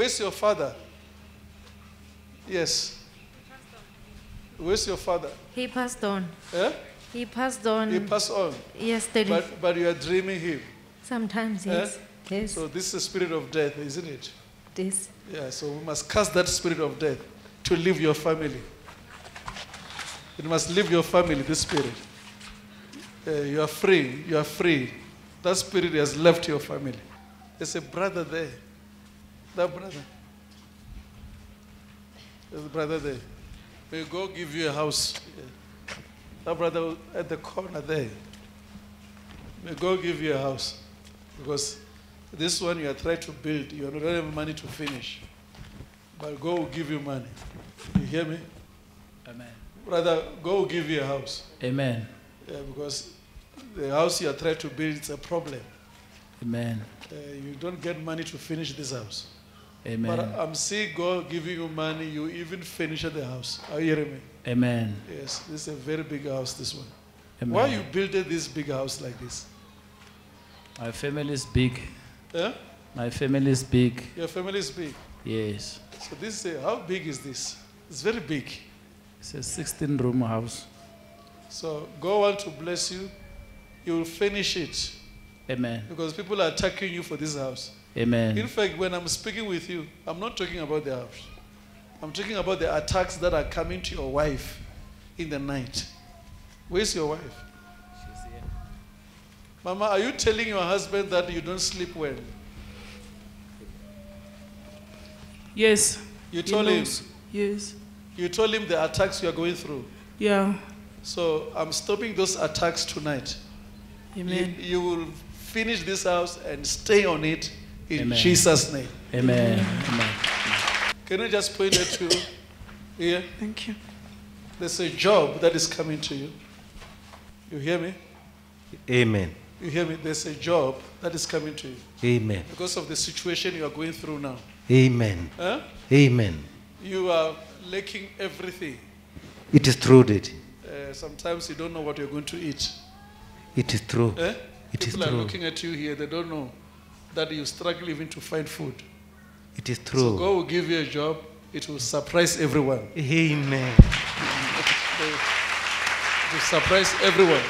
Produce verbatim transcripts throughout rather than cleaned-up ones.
Where's your father? Yes. Where's your father? He passed on. Eh? He passed on. He passed on. Yesterday. But, but you are dreaming him. Sometimes, yes. Eh? Yes. So this is a spirit of death, isn't it? This. Yeah, so we must cast that spirit of death to leave your family. It must leave your family, this spirit. Uh, you are free. You are free. That spirit has left your family. There's a brother there. That brother. There's a brother there. May God give you a house. Yeah. That brother at the corner there. May God give you a house. Because this one you are trying to build, you don't have money to finish. But God will give you money. You hear me? Amen. Brother, God will give you a house. Amen. Yeah, because the house you are trying to build is a problem. Amen. Uh, you don't get money to finish this house. Amen. But I'm seeing God giving you money, you even finish the house. Are you hearing me? Amen. Yes, this is a very big house, this one. Amen. Why you built this big house like this? My family is big. Yeah? My family is big. Your family is big. Yes. So this is a, how big is this? It's very big. It's a sixteen room house. So God wants to bless you. You will finish it. Amen. Because people are attacking you for this house. Amen. In fact, when I'm speaking with you, I'm not talking about the house. I'm talking about the attacks that are coming to your wife in the night. Where's your wife? She's here. Mama, are you telling your husband that you don't sleep well? Yes. You told him? Yes. You told him the attacks you are going through? Yeah. So I'm stopping those attacks tonight. Amen. You, you will finish this house and stay on it in Amen. Jesus' name. Amen. Amen. Can you just point it to here? Thank you. There's a job that is coming to you. You hear me? Amen. You hear me? There's a job that is coming to you. Amen. Because of the situation you are going through now. Amen. Huh? Amen. You are lacking everything. It is true, Daddy. Uh, sometimes you don't know what you're going to eat. It is true. Eh? It is People are true. looking at you here. They don't know that you struggle even to find food. It is So true. God will give you a job. It will surprise everyone. Amen. It will surprise everyone.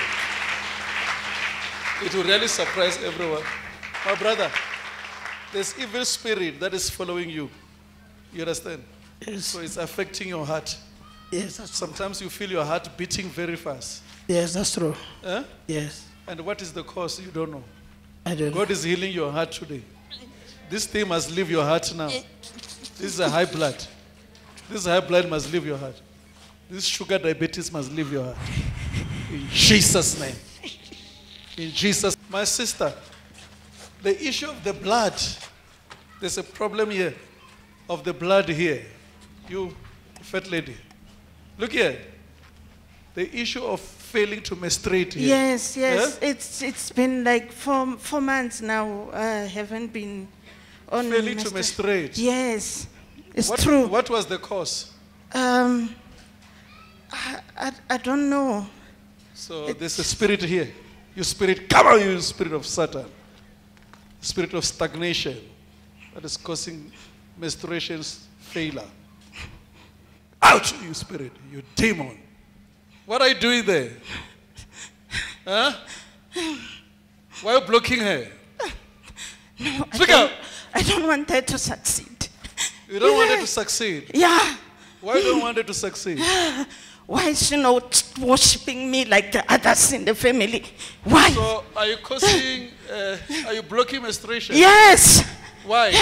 It will really surprise everyone. My brother, there's evil spirit that is following you. You understand? Yes. So it's affecting your heart. Yes, that's true. Sometimes you feel your heart beating very fast. Yes, that's true. Eh? Yes. And what is the cause? You don't know. I don't know. God is healing your heart today. This thing must leave your heart now. This is a high blood. This high blood must leave your heart. This sugar diabetes must leave your heart. In Jesus' name. In Jesus. My sister, the issue of the blood, there's a problem here of the blood here. You, fat lady, look here. The issue of failing to menstruate here. Yes, yes. Eh? It's it's been like four four months now. I haven't been on Failing to menstru- menstruate. Yes, it's What, true. what was the cause? Um, I, I I don't know. So there's a spirit here. You spirit, come on, you spirit of Satan. Spirit of stagnation that is causing menstruation's failure. Out, you spirit, you demon. What are you doing there? Huh? Why are you blocking her? No, I Speak don't, out. I don't want her to succeed. You don't want her to succeed. Yeah. Why you don't want her to succeed? Why is she not worshiping me like the others in the family? Why? So are you causing, uh, are you blocking menstruation? Yes. Why?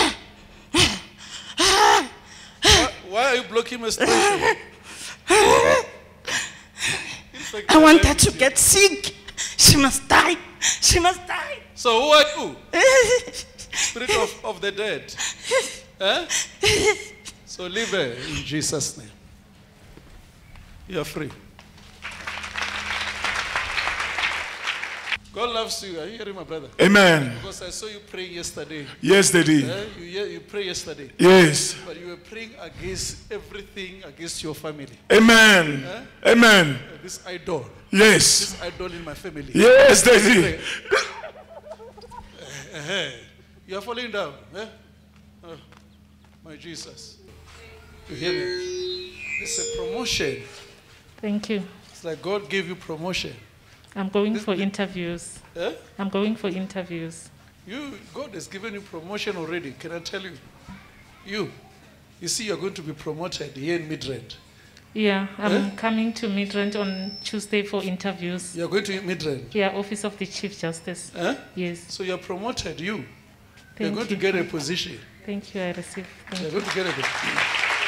why? Why are you blocking menstruation? I want her to get sick. She must die. She must die. So who are you? Spirit of, of the dead. Eh? So leave her in Jesus' name. You are free. God loves you. Are you hearing, my brother? Amen. Because I saw you praying yesterday. Yes, Daddy. Eh? You, you, you prayed yesterday. Yes. But you were praying against everything, against your family. Amen. Eh? Amen. Uh, this idol. Yes. This idol in my family. Yes, Daddy. Uh, uh, you are falling down. Eh? Uh, My Jesus. You hear me? It's a promotion. Thank you. It's like God gave you promotion. I'm going This- for interviews. Eh? I'm going for interviews. You, God has given you promotion already. Can I tell you? You, you see, you're going to be promoted here in Midrand. Yeah, I'm Eh? coming to Midrand on Tuesday for interviews. You're going to Midrand. Yeah, Office of the Chief Justice. Eh? Yes. So you're promoted. You, you're Thank going you. to get a position. Thank you. I receive. Thank You're you. going to get a position.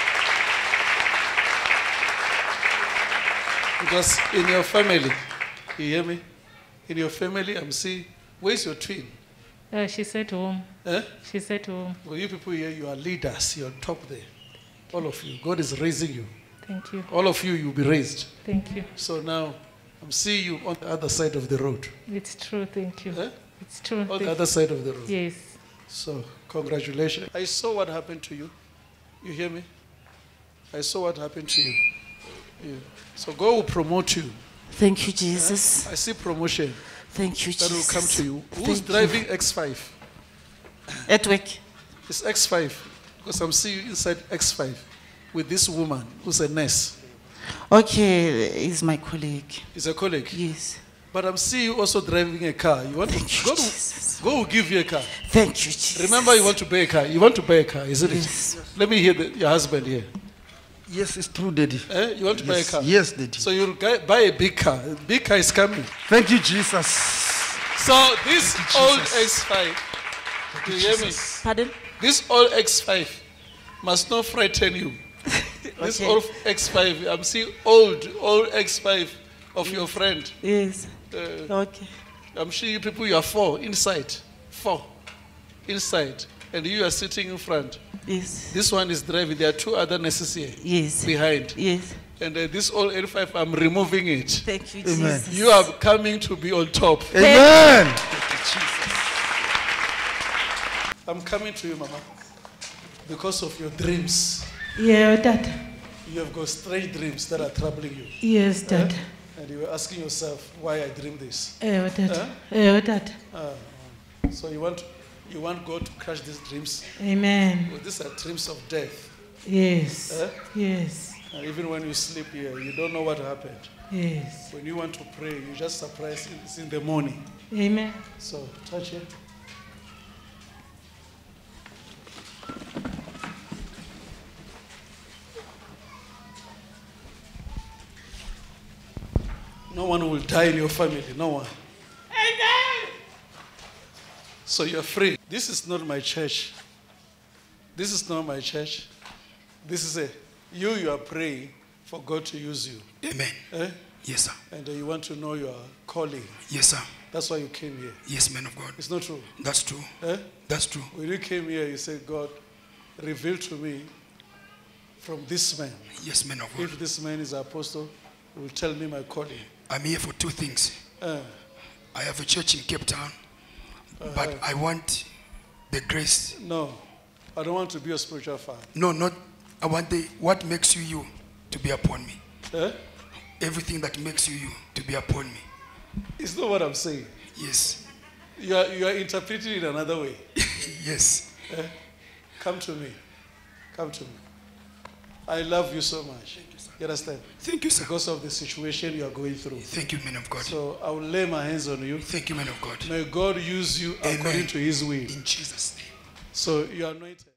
Because in your family, you hear me? In your family, I'm seeing, where's your twin? Uh, she said home. Eh? She said home. Well, you people here, you are leaders. You're on top there. All of you. God is raising you. Thank you. All of you, you'll be raised. Thank you. So now, I'm seeing you on the other side of the road. It's true. Thank you. Eh? It's true. On Thank the other side of the road. Yes. So, congratulations. I saw what happened to you. You hear me? I saw what happened to you. Yeah. So, God will promote you. Thank you, Jesus. I see promotion Thank you, that will Jesus. come to you. Who's Thank driving X five? At work. It's X five. Because I'm seeing you inside X five with this woman who's a nurse. Okay, he's my colleague. He's a colleague. Yes. But I'm seeing you also driving a car. You want Thank to you, God will, Jesus. God will give you a car. Thank you, Jesus. Remember, you want to buy a car. You want to buy a car, isn't Yes. it? Let me hear the, your husband here. Yes, it's true, Daddy. Eh? You want to buy a Yes, car? yes, Daddy. So you'll gu- buy a big car. A big car is coming. Thank you, Jesus. So this Thank you, old Jesus. X five, do you hear me? Pardon? This old X five must not frighten you. This Okay. old X five, I'm seeing old, old X five of your friend. Yes. Uh, Okay. I'm sure you people, you are four inside. Four inside. And you are sitting in front. Yes. This one is driving. There are two other nurses here Yes. behind. Yes. And uh, this old L five, I'm removing it. Thank you, Amen. Jesus. You are coming to be on top. Amen. I'm coming to you, Mama, because of your dreams. Yeah, Dad. You have got strange dreams that are troubling you. Yes, Dad. And you were asking yourself why I dream this. Eh, Dad. Huh? Eh, Dad. Ah, so you want, you want God to crush these dreams? Amen. Well, these are dreams of death. Yes. Eh? Yes. And even when you sleep here, you don't know what happened. Yes. When you want to pray, you just surprise it's in the morning. Amen. So touch it. No one will die in your family. No one. So you're free. This is not my church. This is not my church. This is a you. You are praying for God to use you. Amen. Eh? Yes, sir. And uh, you want to know your calling. Yes, sir. That's why you came here. Yes, man of God. It's not true. That's true. Eh? That's true. When you came here, you said, God, reveal to me from this man. Yes, man of God. If this man is an apostle, he will tell me my calling. I'm here for two things. Uh, I have a church in Cape Town, but I want the grace. no, I don't want to be a spiritual father. No, not. I want the what makes you you to be upon me. Eh? Everything that makes you you to be upon me. It's not what I'm saying. Yes. You are, you are interpreting it another way. Yes. Eh? Come to me. Come to me. I love you so much. You understand? Thank you, sir. Because of the situation you are going through. Thank you, man of God. So I will lay my hands on you. Thank you, man of God. May God use you Amen. according to his will. In Jesus' name. So you are anointed.